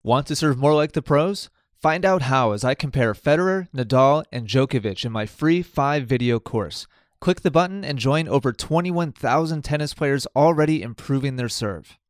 Want to serve more like the pros? Find out how as I compare Federer, Nadal, and Djokovic in my free 5-video course. Click the button and join over 21,000 tennis players already improving their serve.